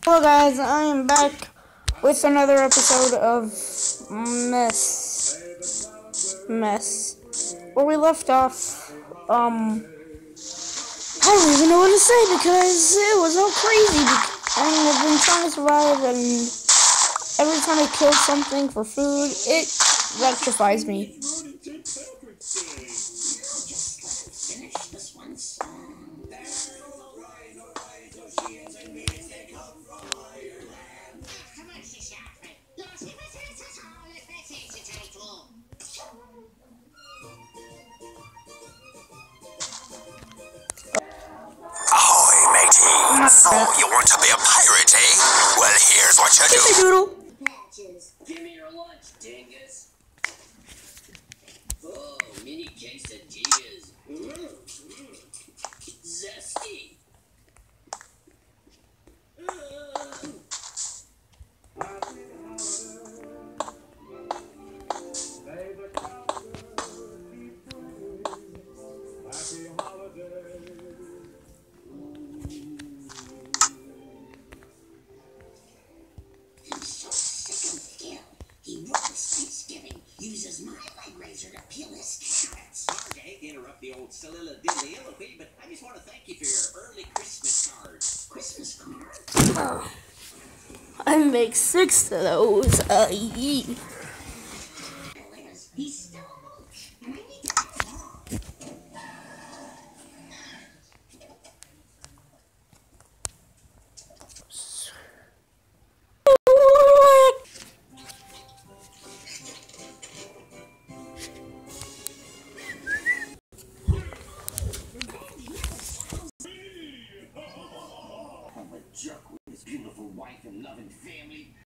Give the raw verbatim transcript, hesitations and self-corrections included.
Hello guys, I am back with another episode of Mess. Mess. Where we left off, um, I don't even know what to say because it was all crazy. And I've been trying to survive, and every time I kill something for food, it electrifies me. Ahoy, matey! So, you want to be a pirate, eh? Well, here's what you do. Doodle. Give me your lunch, dingus. Oh, mini quesadillas. Mm. Zesty. Uh. I'm so sick of Gil. He runs Thanksgiving, uses my leg razor to peel his carrots. Sorry to interrupt the old soliloquy, but I just want to thank you for your early Christmas card. Christmas card? Oh, I make six of those. Uh, yee. He's still a mooch, and I need to get Have a jerk with his beautiful wife and loving family.